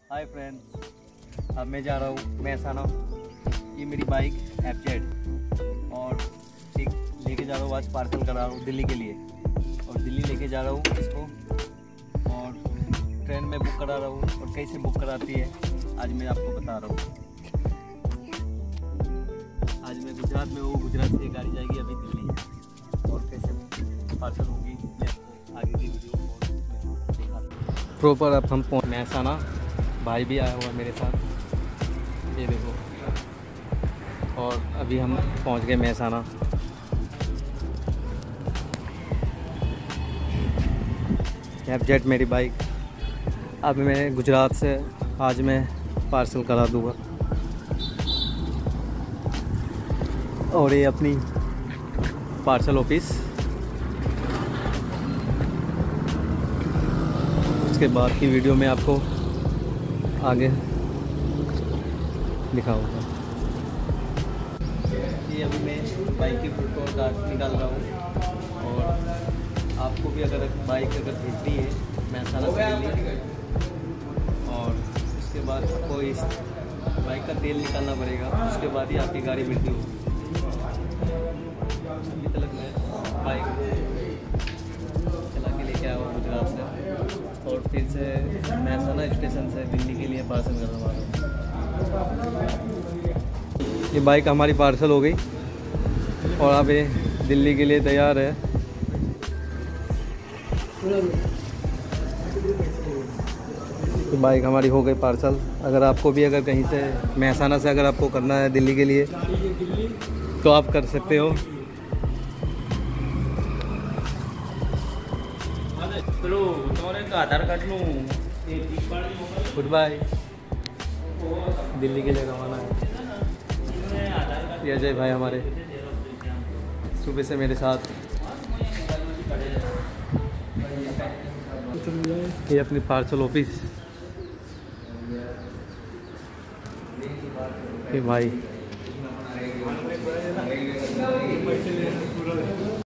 Hi friends, अब मैं जा रहा हूँ महसाना। ये मेरी बाइक FZ और एक लेके जा रहा हूँ, आज पार्सल करा रहा हूँ दिल्ली के लिए। और दिल्ली लेके जा रहा हूँ इसको और ट्रेन में बुक करा रहा हूँ और कैसे बुक कराती है आज मैं आपको बता रहा हूँ। आज मैं गुजरात में हूँ, गुजरात से गाड़ी जाएगी अभी दिल्ली और कैसे पार्सल होगी मैं आपको आगे की वीडियो में दिखाता हूँ। प्रॉपर अब हम पहुँच महसाना, भाई भी आया हुआ मेरे साथ, ये देखो। और अभी हम पहुंच गए महसाना। FZ मेरी बाइक, अब मैं गुजरात से आज मैं पार्सल करा दूंगा। और ये अपनी पार्सल ऑफिस, उसके बाद की वीडियो में आपको आगे दिखाऊंगा। ये अभी मैं बाइक की फोटो और कार्ड निकाल रहा हूँ। और आपको भी अगर बाइक भेजनी है महसाना से दिल्ली, और उसके बाद आपको इस बाइक का तेल निकालना पड़ेगा, उसके बाद ही आपकी गाड़ी मिलती होगी। अभी तक मैं बाइक चला के लेके आया हूँ गुजरात से और फिर से महसाना स्टेशन से दिल्ली के लिए पार्सल करवा रहा हूँ। ये बाइक हमारी पार्सल हो गई और अब ये दिल्ली के लिए तैयार है। तो बाइक हमारी हो गई पार्सल। अगर आपको भी अगर कहीं से महसाना से अगर आपको करना है दिल्ली के लिए तो आप कर सकते हो। Aadhaar card good bye, Delhi के लिए रवाना है। ये अजय भाई हमारे सुबह से मेरे साथ। ये अपनी पार्सल ऑफिस, ये भाई